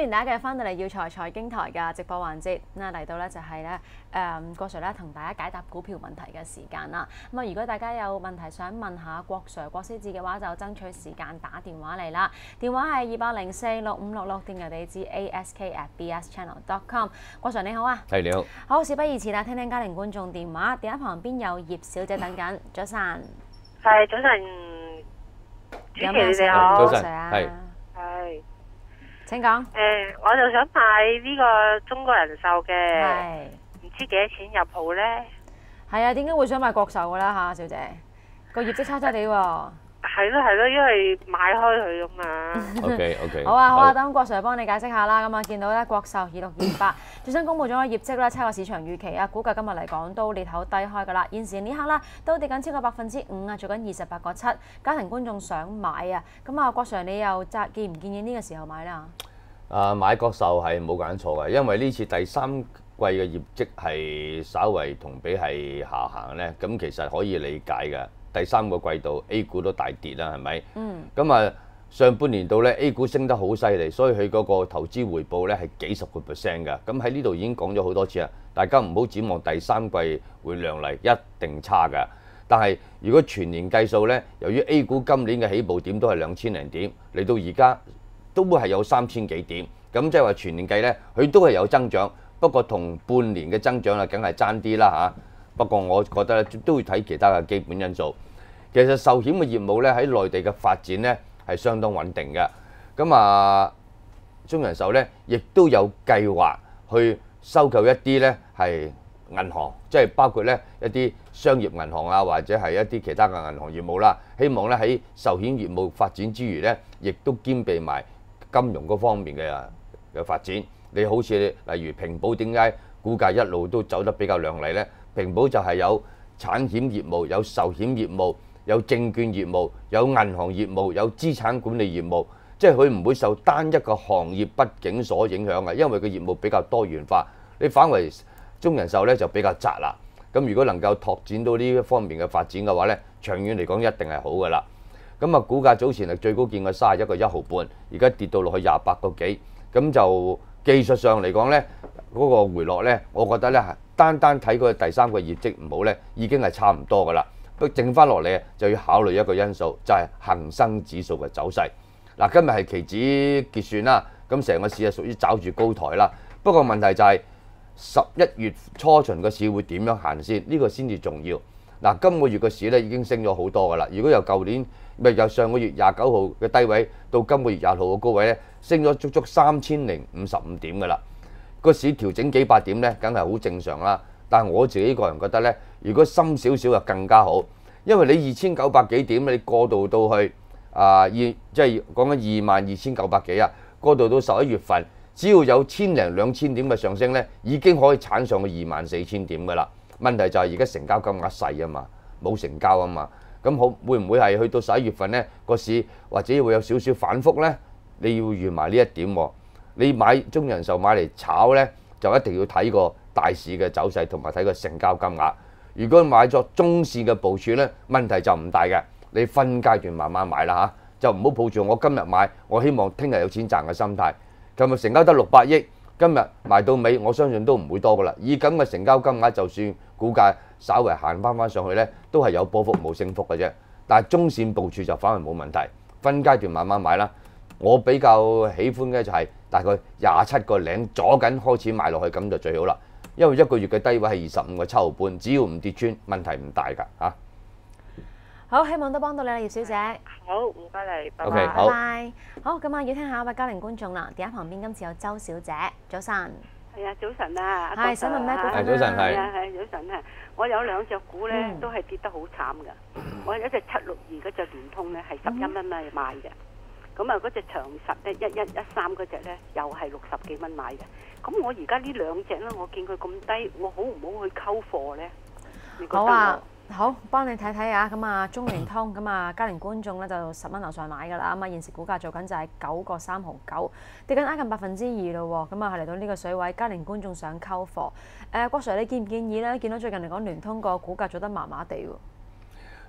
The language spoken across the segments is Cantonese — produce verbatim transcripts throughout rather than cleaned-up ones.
歡迎大家嘅翻到嚟耀才財經台嘅直播環節。咁啊嚟到咧就係咧誒郭 Sir 咧同大家解答股票問題嘅時間啦。咁啊如果大家有問題想問下郭 Sir 郭思治嘅話，就爭取時間打電話嚟啦。電話係二八零四六五六六，電郵地址 A S K at B S channel dot com。郭 Sir 你好啊， 係你好。 好，事不宜遲啦，聽聽家庭觀眾電話。電話旁邊有葉小姐等緊，早晨。 係早晨，主持你好。 早晨，係。 係。 請講。 誒、呃，我就想買呢個中國人壽嘅，唔知幾多錢入好咧？ 係啊，點解會想買國壽㗎啦嚇，小姐？個業績差差地喎。 係咯係咯，因為買開佢咁嘛。 OK OK。 好啊好啊，等郭 Sir 幫你解釋下啦。咁啊，見到咧國壽二六二八最新公布咗個業績咧，超過市場預期啊，估計今日嚟講都裂口低開㗎啦。現時呢刻咧都跌緊超過百分之五啊，做緊二十八個七。家庭觀眾想買啊，咁啊，郭 Sir 你又建建唔建議呢個時候買啦？ 啊，買國壽係冇揀錯嘅，因為呢次第三季嘅業績係稍為同比係下行咧，咁其實可以理解嘅。第三個季度 A 股都大跌啦，係咪？嗯。咁啊，上半年度咧 A 股升得好犀利，所以佢嗰個投資回報咧係幾十個 percent 㗎。咁喺呢度已經講咗好多次啦，大家唔好展望第三季會亮麗，一定差㗎。但係如果全年計數咧，由於 A 股今年嘅起步點都係兩千零點，嚟到而家都會係有三千幾點，咁即係話全年計咧，佢都係有增長，不過同半年嘅增長啊，梗係爭啲啦嚇。不過我覺得咧，都會睇其他嘅基本因素。其實壽險嘅業務咧喺內地嘅發展咧係相當穩定嘅。咁啊，中人壽咧亦都有計劃去收購一啲咧係銀行，即係包括咧一啲商業銀行啊，或者係一啲其他嘅銀行業務啦。希望咧喺壽險業務發展之餘咧，亦都兼備埋金融嗰方面嘅嘅發展。你好似例如平保點解股價一路都走得比較亮麗咧？平保就係有產險業務、有壽險業務、有證券業務、有銀行業務、有資產管理業務，即係佢唔會受單一個行業畢竟所影響嘅，因為個業務比較多元化。你反為中人壽咧就比較窄啦。咁如果能夠拓展到呢一方面嘅發展嘅話咧，長遠嚟講一定係好㗎啦。咁啊，股價早前係最高見過三十一個一毫半，而家跌到落去廿八個幾，咁就技術上嚟講咧，嗰個回落咧，我覺得咧係單單睇佢第三個業績唔好咧，已經係差唔多㗎啦。不過剩翻落嚟就要考慮一個因素，就係恒生指數嘅走勢。嗱，今日係期指結算啦，咁成個市係屬於找住高台啦。不過問題就係十一月初旬個市會點樣行先？呢個先至重要。嗱，今個月個市咧已經升咗好多㗎啦。如果由舊年咪由上個月廿九號嘅低位到今個月廿號嘅高位咧，升咗足足三千零五十五點㗎啦。個市調整幾百點咧，梗係好正常啦。但係我自己個人覺得咧，如果深少少就更加好，因為你二千九百幾點，你過渡到去啊二，即係講緊二萬二千九百幾啊，過渡到十一月份，只要有千零兩千點嘅上升咧，已經可以鏟上去二萬四千點㗎啦。問題就係而家成交金額細啊嘛，冇成交啊嘛，咁好會唔會係去到十一月份咧個市或者會有少少反覆咧？你要預埋呢一點喎。你買中人壽買嚟炒咧，就一定要睇個大市嘅走勢同埋睇個成交金額。如果買咗中線嘅部署咧，問題就唔大嘅。你分階段慢慢買啦嚇，就唔好抱住我今日買，我希望聽日有錢賺嘅心態。琴日成交得六百億，今日賣到尾，我相信都唔會多噶啦。以咁嘅成交金額，就算股價稍微行翻翻上去咧，都係有波幅冇升幅嘅啫。但係中線部署就反而冇問題，分階段慢慢買啦。我比較喜歡嘅就係大概廿七個零左緊開始買落去，咁就最好啦。因為一個月嘅低位係二十五個七毫半，只要唔跌穿，問題唔大㗎嚇。 好，希望都幫到你啦，葉小姐。 好，唔該你，拜拜。 OK，好。 拜拜。好，咁啊，要聽下一位家庭觀眾啦。電話旁邊今次有周小姐，早晨。 係啊，早晨啊。 係，想問咩股份啊？ 係早晨，係。 係啊，係早晨啊。我有兩隻股咧， 嗯都係跌得好慘㗎。我有一隻七六二嗰隻聯通咧，係十一蚊買買嘅。咁啊，嗰隻長實咧，一一一三嗰隻咧，又係六十幾蚊買嘅。咁我而家呢兩隻咧，我見佢咁低，我好唔好去溝貨咧？你覺得好啊，好，幫你睇睇啊。咁啊，中聯通咁啊，家庭觀眾咧就十蚊樓上買㗎啦。咁啊，現時股價做緊就係九個三毫九，跌緊挨近百分之二咯喎。咁啊，係嚟到呢個水位，家庭觀眾想溝貨。誒，郭 Sir 你建唔建議咧？見到最近嚟講，聯通個股價做得麻麻地喎。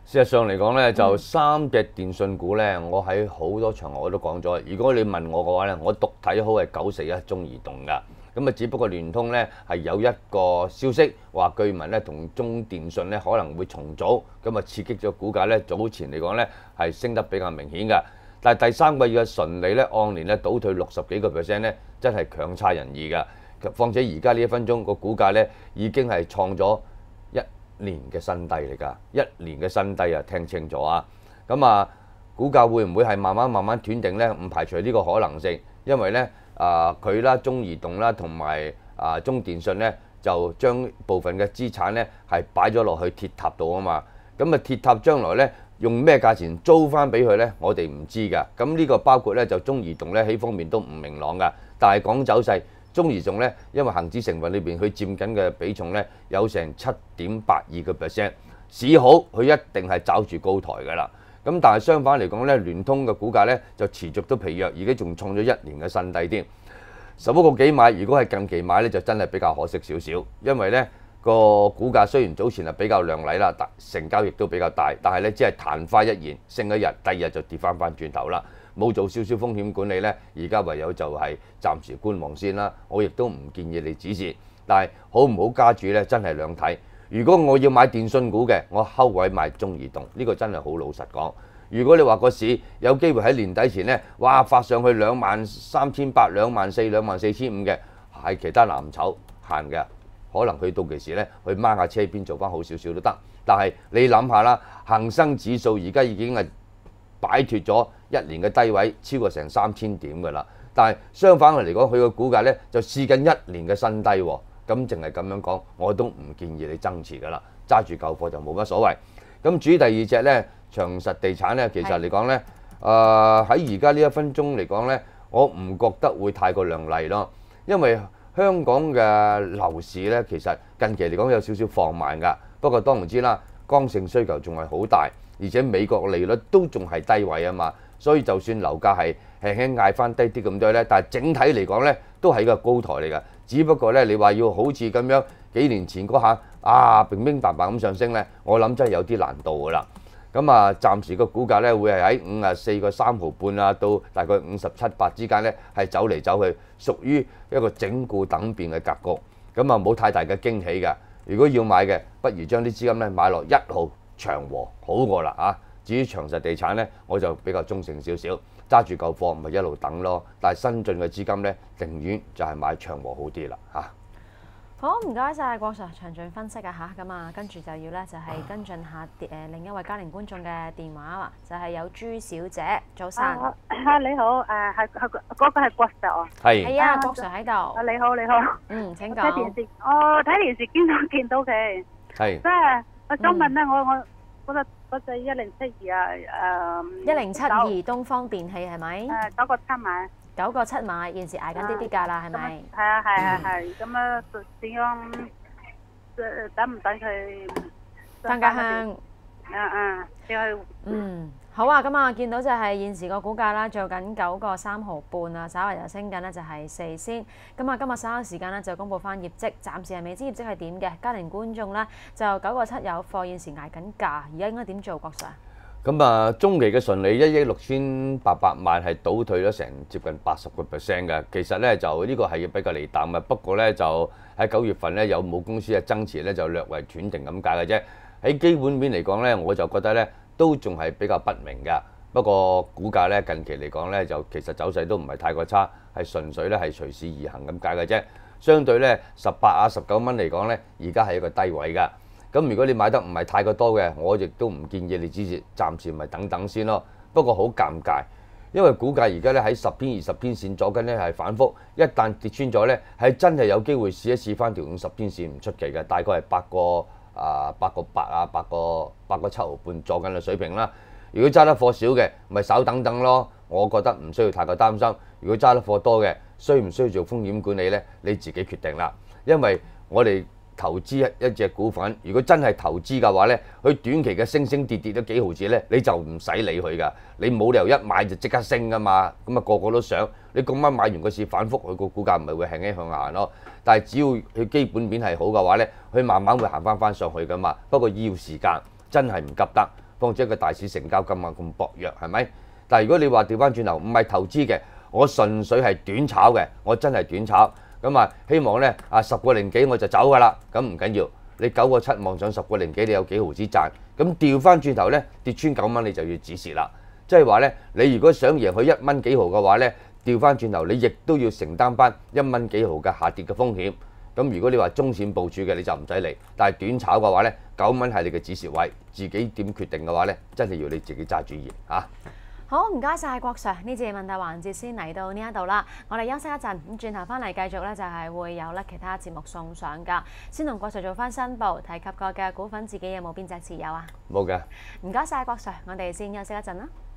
事實上嚟講咧，就三隻電訊股咧，我喺好多場合我都講咗。如果你問我嘅話咧，我獨睇好係九四一中移動㗎。咁啊，只不過聯通咧係有一個消息話據聞咧同中電信咧可能會重組，咁啊刺激咗股價咧早前嚟講咧係升得比較明顯㗎。但係第三季嘅純利咧按年咧倒退六十幾個 percent 咧，真係強差人意㗎。況且而家呢一分鐘個股價咧已經係創咗一年嘅新低嚟㗎，一年嘅新低啊！聽清楚啊！咁啊，股價會唔會係慢慢慢慢斷定咧？唔排除呢個可能性，因為咧啊佢啦、中移動啦同埋啊中電信咧就將部分嘅資產咧係擺咗落去鐵塔度啊嘛。咁啊鐵塔將來咧用咩價錢租翻俾佢咧？我哋唔知㗎。咁呢個包括咧就中移動咧喺方面都唔明朗㗎。但係講走勢。中移動咧，因為恆指成分裏邊佢佔緊嘅比重咧有成七點八二個 percent， 市好佢一定係找住高台㗎啦。咁但係相反嚟講咧，聯通嘅股價咧就持續都疲弱，而家仲創咗一年嘅新低添。十一個幾買，如果係近期買咧，就真係比較可惜少少，因為咧個股價雖然早前係比較亮麗啦，但成交亦都比較大，但係咧只係曇花一現，升一日，第二日就跌翻翻轉頭啦。冇做少少風險管理呢，而家唯有就係暫時觀望先啦。我亦都唔建議你止蝕，但係好唔好加注呢？真係兩睇。如果我要買電訊股嘅，我睺位買中移動，呢個真係好老實講。如果你話個市有機會喺年底前呢，哇發上去兩萬三千八、兩萬四、兩萬四千五嘅，係其他藍籌行嘅，可能去到期時呢，去掹下車邊做翻好少少都得。但係你諗下啦，恒生指數而家已經係擺脫咗一年嘅低位，超過成三千點㗎啦。但係相反嚟講，佢個股價咧就試緊一年嘅新低喎。咁淨係咁樣講，我都唔建議你增持㗎啦，揸住舊貨就冇乜所謂。咁至於第二隻咧，長實地產咧，其實嚟講咧，誒喺而家呢一分鐘嚟講咧，我唔覺得會太過亮麗咯，因為香港嘅樓市咧，其實近期嚟講有少少放慢㗎。不過當然知啦，剛性需求仲係好大。而且美國利率都仲係低位啊嘛，所以就算樓價係輕輕嗌翻低啲咁多咧，但係整體嚟講咧都係個高台嚟㗎。只不過咧，你話要好似咁樣幾年前嗰下啊，平平白白咁上升咧，我諗真係有啲難度㗎啦。咁啊，暫時個股價咧會係喺五啊四個三毫半啊，到大概五十七八之間咧係走嚟走去，屬於一個整固等變嘅格局。咁啊冇太大嘅驚喜㗎。如果要買嘅，不如將啲資金咧買落一號。長和好過啦啊！至於長實地產咧，我就比較中性少少，揸住舊貨咪一路等咯。但係新進嘅資金咧，寧願就係買長和好啲啦嚇。 好，唔該曬郭 Sir 詳盡分析啊嚇。咁啊，跟住就要咧就係跟進下誒另一位家庭觀眾嘅電話啊，就係有朱小姐，早晨。 啊你好，誒係係嗰個係郭 Sir 啊。 係。 係啊，郭 Sir 喺度。 啊你好你好。 嗯，請講。 睇電視，我睇電視見到見到佢。 係。 即係我想問咧，我我。嗰隻嗰隻一零七二啊，誒一零七二東方電器係咪？ 誒九個七買， 九個七買，現時捱緊啲啲價啦，係咪？ 係啊係啊係，咁啊點樣誒等唔等佢增加香？ 啊啊，要去嗯。好啊，咁啊，見到就係現時個股價啦，做緊九個三毫半啊，稍為就升緊呢，就係四仙。咁啊，今日稍後時間呢，就公佈翻業績，暫時係未知業績係點嘅。家庭觀眾呢，就九個七有貨，現時捱緊價，而家應該點做，郭 Sir？ 咁啊，中期嘅純利一億六千八百萬係倒退咗成接近八十個 percent 嘅。其實咧就呢個係要比較利淡嘅，不過咧就喺九月份咧有母公司嘅增持咧就略為斷定咁解嘅啫。喺基本面嚟講咧，我就覺得咧都仲係比較不明㗎。不過股價咧近期嚟講咧就其實走勢都唔係太過差，係純粹咧係隨市而行咁解嘅啫。相對咧十八啊十九蚊嚟講咧，而家係一個低位㗎。咁如果你買得唔係太過多嘅，我亦都唔建議你支持，暫時咪等等先咯。不過好尷尬，因為股價而家咧喺十天、二十天線左近咧係反覆，一旦跌穿咗咧，係真係有機會試一試翻條五十天線唔出奇嘅，大概係八個啊八個八啊八個八個七毫半左近嘅水平啦。如果揸得貨少嘅，咪稍等等咯。我覺得唔需要太過擔心。如果揸得貨多嘅，需唔需要做風險管理咧？你自己決定啦。因為我哋投資一隻股份，如果真係投資嘅話咧，佢短期嘅升升跌跌都幾毫子咧，你就唔使理佢噶。你冇理由一買就即刻升噶嘛。咁啊個個都想，你咁啱買完個市反覆，佢個股價唔係會輕輕向下行咯。但係只要佢基本面係好嘅話咧，佢慢慢會行翻翻上去噶嘛。不過要時間，真係唔急得。 況且個大市成交金額咁薄弱，係咪？但係如果你話調翻轉頭，唔係投資嘅，我純粹係短炒嘅，我真係短炒，咁啊希望咧啊十個零幾我就走㗎啦，咁唔緊要，你九個七望上十個零幾，你有幾毫子賺，咁調翻轉頭咧跌穿九蚊你就要止蝕啦，即係話咧你如果想贏佢一蚊幾毫嘅話咧，調翻轉頭你亦都要承擔翻一蚊幾毫嘅下跌嘅風險。咁如果你話中線部署嘅你就唔使嚟，但係短炒嘅話咧，九蚊係你嘅止蝕位，自己點決定嘅話咧，真係要你自己揸主意嚇。啊好，唔該晒郭 Sir， 呢節問答環節先嚟到呢一度啦，我哋休息一陣，咁轉頭翻嚟繼續咧就係會有咧其他節目送上㗎。先同郭 Sir 做翻申報，提及過嘅股份自己有冇邊隻持有啊？ 冇嘅。 唔該晒郭 Sir， 我哋先休息一陣啦。